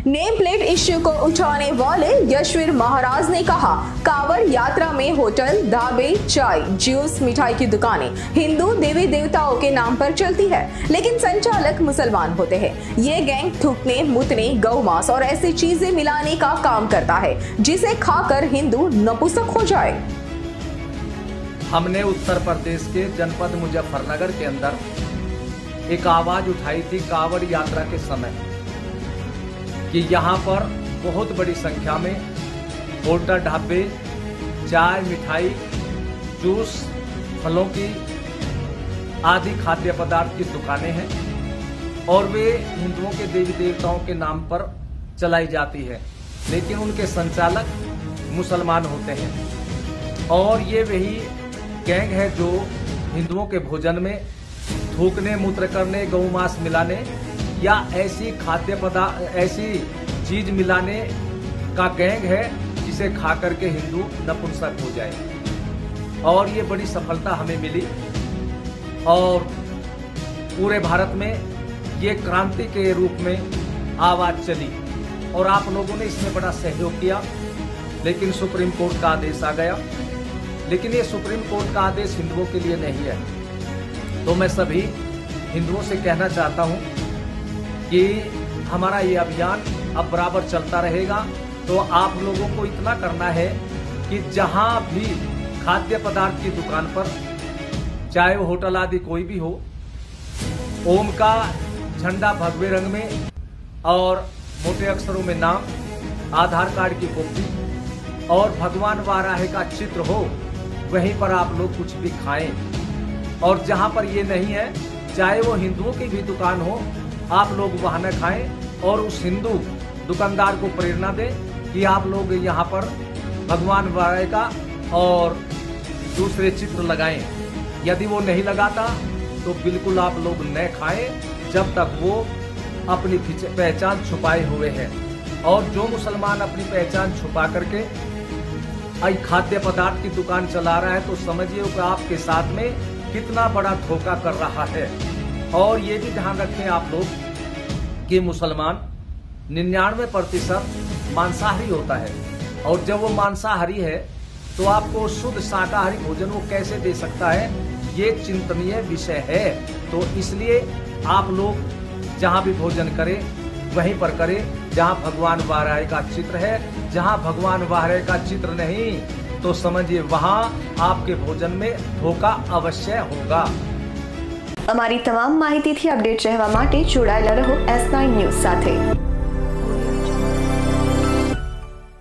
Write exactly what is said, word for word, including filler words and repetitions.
Name plate issue को उठाने वाले यशवीर महाराज ने कहा, कांवड़ यात्रा में होटल, ढाबे, चाय, जूस, मिठाई की दुकानें हिंदू देवी देवताओं के नाम पर चलती है, लेकिन संचालक मुसलमान होते हैं। ये गैंग थूकने, मुतने, गौ मांस और ऐसी चीजें मिलाने का काम करता है जिसे खाकर हिंदू नपुंसक हो जाए। हमने उत्तर प्रदेश के जनपद मुजफ्फरनगर के अंदर एक आवाज उठाई थी कांवड़ यात्रा के समय कि यहाँ पर बहुत बड़ी संख्या में होटल, ढाबे, चाय, मिठाई, जूस, फलों की आदि खाद्य पदार्थ की दुकानें हैं और वे हिंदुओं के देवी देवताओं के नाम पर चलाई जाती है, लेकिन उनके संचालक मुसलमान होते हैं। और ये वही गैंग है जो हिंदुओं के भोजन में थूकने, मूत्र करने, गौ मांस मिलाने या ऐसी खाद्य पदार्थ, ऐसी चीज मिलाने का गैंग है जिसे खा करके हिंदू नपुंसक हो जाए। और ये बड़ी सफलता हमें मिली और पूरे भारत में ये क्रांति के रूप में आवाज चली और आप लोगों ने इसमें बड़ा सहयोग किया, लेकिन सुप्रीम कोर्ट का आदेश आ गया। लेकिन ये सुप्रीम कोर्ट का आदेश हिंदुओं के लिए नहीं है, तो मैं सभी हिंदुओं से कहना चाहता हूं कि हमारा ये अभियान अब बराबर चलता रहेगा। तो आप लोगों को इतना करना है कि जहां भी खाद्य पदार्थ की दुकान पर, चाहे वो होटल आदि कोई भी हो, ओम का झंडा भगवे रंग में और मोटे अक्षरों में नाम, आधार कार्ड की कॉपी और भगवान वाराह का चित्र हो, वहीं पर आप लोग कुछ भी खाएं। और जहां पर ये नहीं है, चाहे वो हिंदुओं की भी दुकान हो, आप लोग वहां न खाएं और उस हिंदू दुकानदार को प्रेरणा दें कि आप लोग यहाँ पर भगवान वाराह का और दूसरे चित्र लगाएं। यदि वो नहीं लगाता तो बिल्कुल आप लोग न खाएं जब तक वो अपनी पहचान छुपाए हुए हैं। और जो मुसलमान अपनी पहचान छुपा करके खाद्य पदार्थ की दुकान चला रहा है तो समझिए कि आपके साथ में कितना बड़ा धोखा कर रहा है। और ये भी ध्यान रखें आप लोग कि मुसलमान निन्यानवे प्रतिशत मांसाहारी होता है, और जब वो मांसाहारी है तो आपको शुद्ध शाकाहारी भोजन वो कैसे दे सकता है, ये चिंतनीय विषय है। तो इसलिए आप लोग जहां भी भोजन करें वहीं पर करें जहां भगवान वाराह का चित्र है। जहां भगवान वाराह का चित्र नहीं तो समझिए वहां आपके भोजन में धोखा अवश्य होगा। અમારી તમામ માહિતીથી અપડેટ રહેવા માટે જોડાયેલા રહો એસ નાઇન ન્યૂઝ સાથે।